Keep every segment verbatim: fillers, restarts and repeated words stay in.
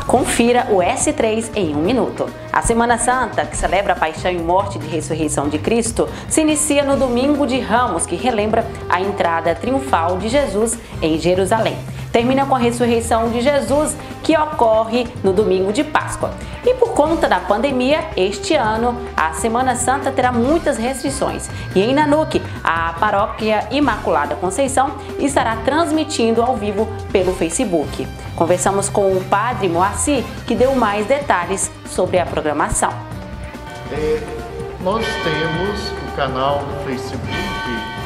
Confira o S três em um minuto. A Semana Santa, que celebra a paixão e morte e ressurreição de Cristo, se inicia no Domingo de Ramos, que relembra a entrada triunfal de Jesus em Jerusalém. Termina com a ressurreição de Jesus, que ocorre no domingo de Páscoa. E por conta da pandemia, este ano, a Semana Santa terá muitas restrições. E em Nanuque, a Paróquia Imaculada Conceição estará transmitindo ao vivo pelo Facebook. Conversamos com o Padre Moacir, que deu mais detalhes sobre a programação. É, nós temos o canal do Facebook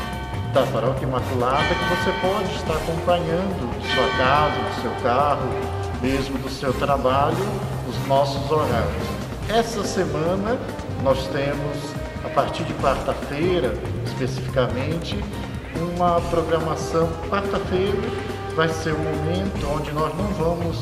da Paróquia Imaculada, que você pode estar acompanhando de sua casa, do seu carro, mesmo do seu trabalho, os nossos horários. Essa semana nós temos, a partir de quarta-feira, especificamente, uma programação. Quarta-feira vai ser o momento onde nós não vamos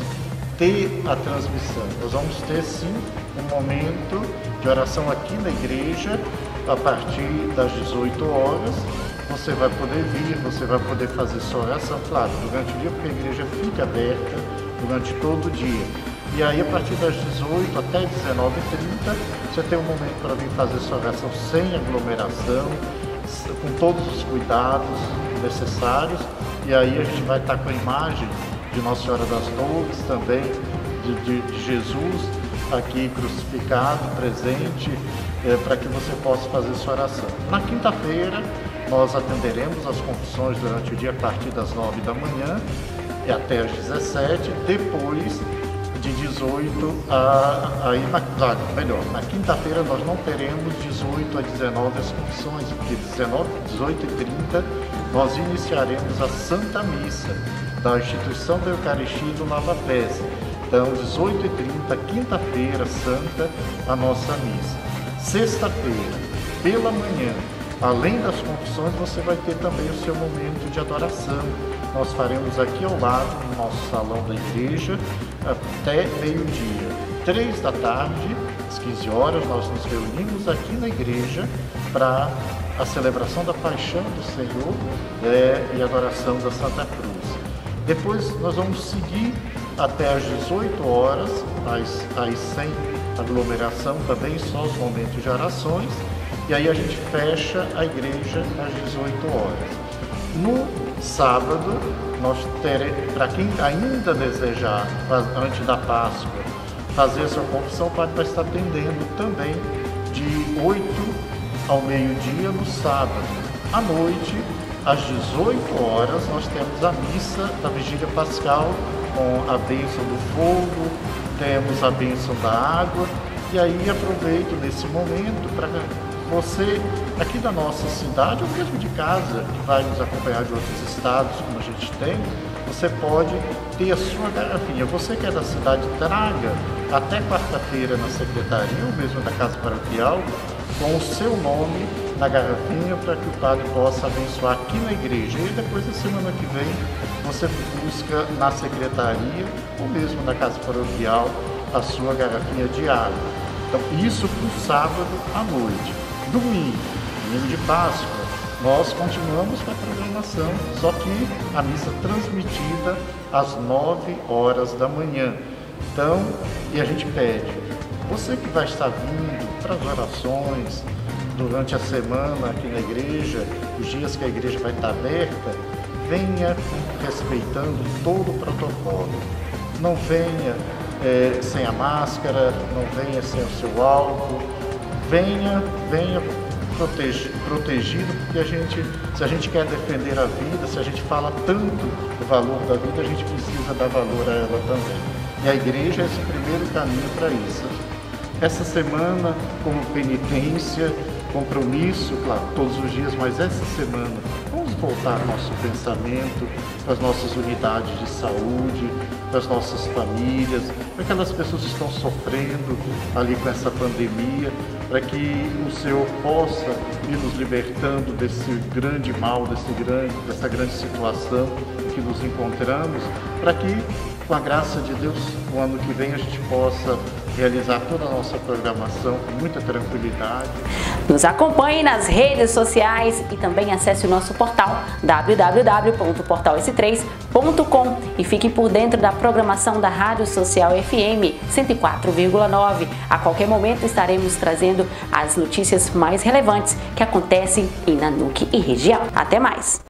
ter a transmissão. Nós vamos ter, sim, um momento de oração aqui na igreja, a partir das dezoito horas. Você vai poder vir, você vai poder fazer sua oração, claro, durante o dia, porque a igreja fica aberta durante todo o dia. E aí, a partir das dezoito até dezenove e trinta, você tem um momento para vir fazer sua oração sem aglomeração, com todos os cuidados necessários. E aí a gente vai estar com a imagem de Nossa Senhora das Dores também, de, de, de Jesus aqui crucificado, presente, é, para que você possa fazer sua oração. Na quinta-feira, nós atenderemos as confissões durante o dia a partir das nove da manhã e até às dezessete, depois de dezoito a... Aí, na, claro, melhor, na quinta-feira nós não teremos dezoito a dezenove as confissões, porque dezoito e trinta nós iniciaremos a Santa Missa da Instituição da Eucaristia e do Lava Pés. Então, dezoito e trinta, quinta-feira santa, a nossa missa. Sexta-feira, pela manhã, além das confissões, você vai ter também o seu momento de adoração. Nós faremos aqui ao lado, no nosso salão da igreja, até meio-dia. Três da tarde, às quinze horas, nós nos reunimos aqui na igreja para a celebração da Paixão do Senhor é, e a adoração da Santa Cruz. Depois nós vamos seguir até às dezoito horas, aí sem aglomeração também, só os momentos de orações. E aí a gente fecha a igreja às dezoito horas. No sábado, nós teremos, para quem ainda desejar, antes da Páscoa, fazer a sua confissão, o padre vai estar atendendo também de oito ao meio-dia no sábado. À noite, às dezoito horas, nós temos a missa da Vigília Pascal, com a bênção do fogo, temos a bênção da água. E aí aproveito nesse momento para você, aqui da nossa cidade, ou mesmo de casa, que vai nos acompanhar de outros estados, como a gente tem, você pode ter a sua garrafinha. Você que é da cidade, traga até quarta-feira na secretaria, ou mesmo da Casa Paroquial, com o seu nome na garrafinha, para que o padre possa abençoar aqui na igreja. E depois, na semana que vem, você busca na secretaria, ou mesmo na Casa Paroquial, a sua garrafinha de água. Então, isso para o sábado à noite. Domingo, domingo de Páscoa, nós continuamos com a programação, só que a missa transmitida às nove horas da manhã. Então, e a gente pede, você que vai estar vindo para as orações durante a semana aqui na igreja, os dias que a igreja vai estar aberta, venha respeitando todo o protocolo. Não venha é, sem a máscara, não venha sem o seu álcool. Venha, venha protege, protegido, porque a gente, se a gente quer defender a vida, se a gente fala tanto do valor da vida, a gente precisa dar valor a ela também. E a igreja é esse primeiro caminho para isso. Essa semana, como penitência, compromisso, claro, todos os dias, mas essa semana, vamos voltar nosso pensamento para as nossas unidades de saúde, para as nossas famílias, para aquelas pessoas que estão sofrendo ali com essa pandemia, para que o Senhor possa ir nos libertando desse grande mal, desse grande, dessa grande situação em que nos encontramos, para que, com a graça de Deus, no ano que vem a gente possa realizar toda a nossa programação com muita tranquilidade. Nos acompanhe nas redes sociais e também acesse o nosso portal w w w ponto portal s três ponto com e fique por dentro da programação da Rádio Social F M cento e quatro vírgula nove. A qualquer momento estaremos trazendo as notícias mais relevantes que acontecem em Nanuque e região. Até mais!